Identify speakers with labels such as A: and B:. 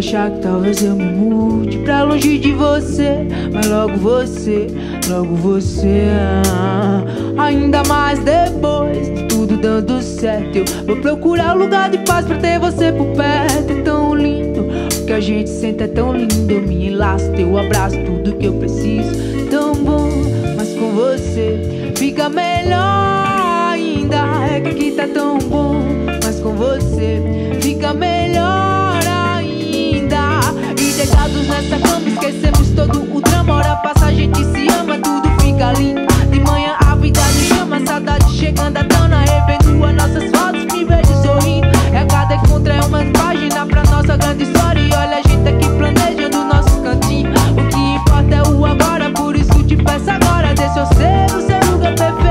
A: achar que talvez eu me mude pra longe de você, mas logo você ainda mais depois de tudo dando certo, eu vou procurar um lugar de paz pra ter você por perto. É tão lindo, o que a gente sente é tão lindo. Eu me enlaço, teu abraço, tudo que eu preciso. Tão bom, mas com você fica melhor ainda. É que aqui tá tão bom, mas com você fica melhor ainda. E deitados nessa cama esquecemos todo o drama. Hora passa, a gente se ama, tudo fica lindo. De manhã a vida nos chama, saudade chegando à tona. Revendo as nossas fotos, me vejo sorrindo. E a cada encontro é uma página pra nossa grande história. E olha a gente aqui planejando o nosso cantinho. O que importa é o agora, por isso te peço agora, deixa eu ser o seu lugar perfeito.